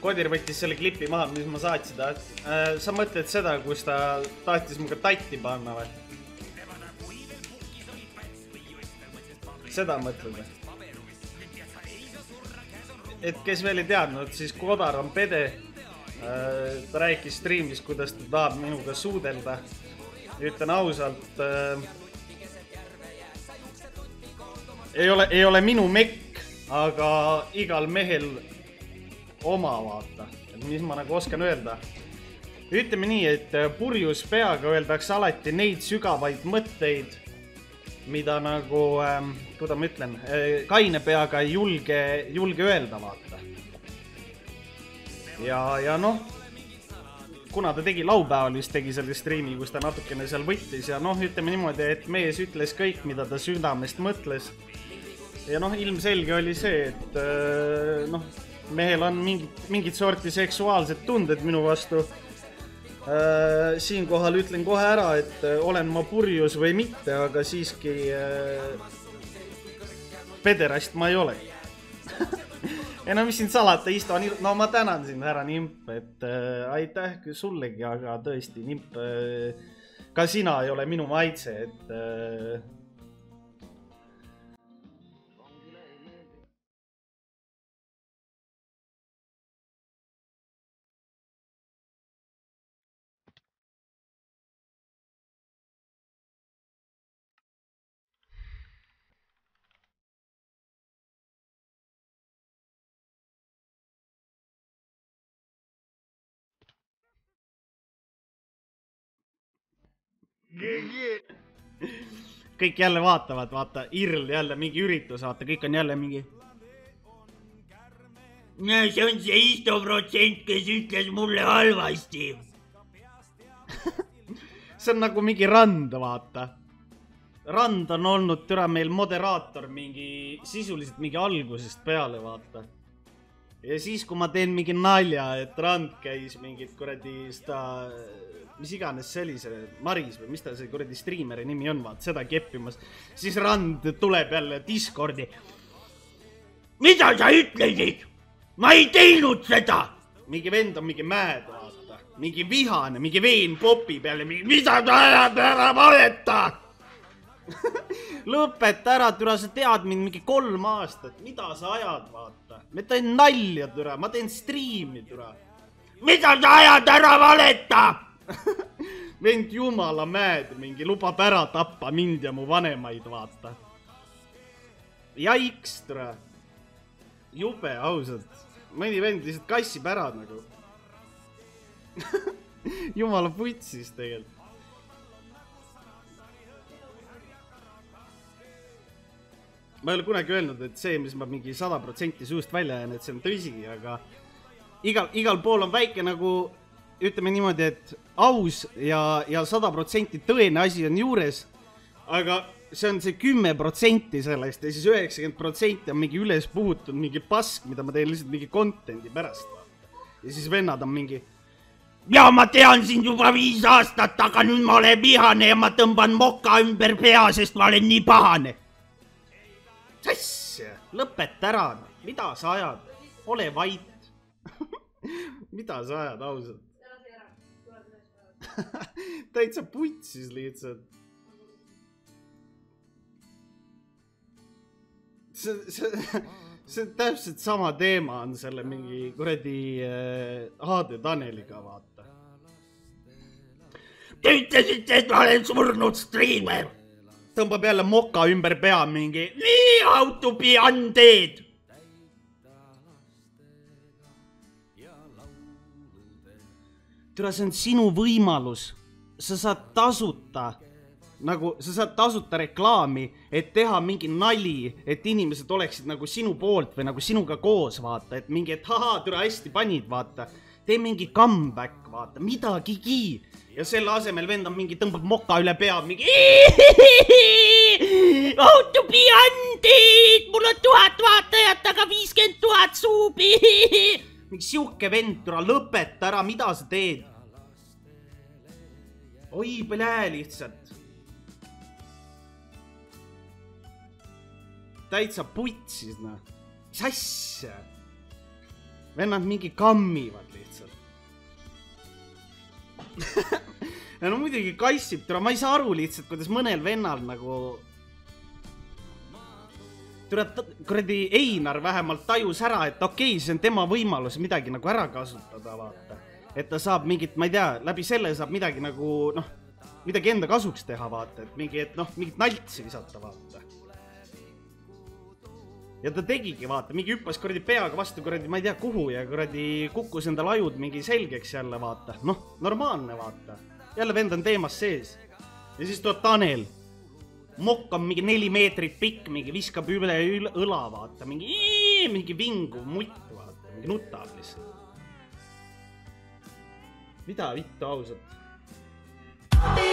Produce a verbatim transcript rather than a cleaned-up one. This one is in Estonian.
Kodir võttis selle klipi maha, mis ma saatsin ta. Sa mõtled seda, kus ta tahtis muga tatti panna või? Seda mõtled või? Et kes veel ei teadnud, siis Kodar on pede. Ta rääkis streamis, kuidas ta tahab minuga suudelda. Ütlen ausalt, ei ole, ei ole minu mekk, aga igal mehel oma vaata. Mis ma nagu oskan öelda? Ütleme nii, et purjus peaga öeldakse alati neid sügavaid mõtteid, mida nagu, kuidas ma ütlen, kaine peaga ei julge, julge öelda vaata. Ja, ja noh, kuna ta tegi laupäeval vist tegi selle streami, kus ta natukene seal võttis ja noh, ütleme niimoodi, et mees ütles kõik, mida ta südamest mõtles. Ja noh, ilmselge oli see, et noh, mehel on mingid, mingid sorti seksuaalsed tunded minu vastu. Siinkohal ütlen kohe ära, et olen ma purjus või mitte, aga siiski pederast ma ei ole. Ja no mis siin salata, istu, no ma tänan sind, härra Nimp, et aitäh sullegi, aga tõesti, Nimp, ka sina ei ole minu maitse, et kõik jälle vaatavad, vaata, Irl jälle mingi üritus, vaata, kõik on jälle mingi. See on see istu protsent, kes ütles mulle halvasti. See on nagu mingi Rand, vaata. Rand on olnud türa meil moderaator mingi, sisuliselt mingi algusest peale, vaata. Ja siis, kui ma teen mingi nalja, et Rand käis mingit kuradi seda... mis iganes sellise Maris või mis ta see kuradi streameri nimi on, vaat seda keppimas, siis Rand tuleb jälle Discordi. Mida sa ütlesid? Ma ei teinud seda! Mingi vend on mingi määd, vaata. Mingi vihane, mingi veen popi peale, mingi mida sa ajad ära valeta? Lõpeta ära, türa, sa tead mind mingi kolm aastat, mida sa ajad, vaata. Ma teen nalja, türa, ma teen streami, türa. Mida sa ajad ära valeta? Vend jumala määd, mingi lubab ära tappa mind ja mu vanemaid, vaata. Jaiks, türa. Jube, ausalt. Mõni vend lihtsalt kassib ära nagu. Jumala putsis tegelikult. Ma ei ole kunagi öelnud, et see, mis ma mingi sada protsenti suust välja jään, et see on tõsi, aga igal, igal pool on väike nagu, ütleme niimoodi, et aus ja, ja sada protsenti tõene asi on juures, aga see on see kümme protsenti sellest ja siis üheksakümmend protsenti on mingi üles puhutud mingi pask, mida ma teen lihtsalt mingi contenti pärast. Ja siis vennad on mingi, ja ma tean sind juba viis aastat, aga nüüd ma olen vihane ja ma tõmban moka ümber pea, sest ma olen nii pahane. Sass, lõpeta ära, mida sa ajad? Ole vait. Mida sa ajad, ausalt? Täitsa putsis lihtsalt. See, see, see täpselt sama teema on selle mingi kuradi Aade Taneliga, vaata. Te ütlesite, et ma olen surnud streamer. Tõmbab jälle moka ümber pea mingi, nii how to be undead. Türa, see on sinu võimalus. Sa saad tasuta, nagu sa saad tasuta reklaami, et teha mingi nali, et inimesed oleksid nagu sinu poolt või nagu sinuga koos, vaata. Et mingi, et haha, türa hästi panid, vaata. Tee mingi comeback, vaata, midagigi. Ja selle asemel vend on mingi, tõmbab moka üle pea, mingi how to be undead, mul on tuhat vaatajat, aga viiskümmend tuhat suubi. Mingi siuke vend, türa, lõpeta ära, mida sa teed? Oi, plee lihtsalt. Täitsa putsis, noh. Mis asja? vennad mingi kammivad lihtsalt. ja no muidugi kassib, tule, ma ei saa aru lihtsalt, kuidas mõnel vennal nagu... Tule, kuradi Einar vähemalt tajus ära, et okei, see on tema võimalus midagi nagu ära kasutada, vaata. Et ta saab mingit, ma ei tea, läbi selle saab midagi nagu, noh, midagi enda kasuks teha, vaata, et mingi, et noh, mingit naltsi visata, vaata. Ja ta tegigi, vaata, mingi hüppas kuradi peaga vastu kuradi, ma ei tea kuhu ja kuradi kukkus endal ajud mingi selgeks jälle, vaata. Noh, normaalne, vaata. Jälle vend on teemas sees. Ja siis tuleb Tanel. Mokk on mingi neli meetrit pikk, mingi viskab üle õla, vaata. Mingi, mingi vingu mutt, vaata. Mingi nutab lihtsalt. Mida vittu ausalt?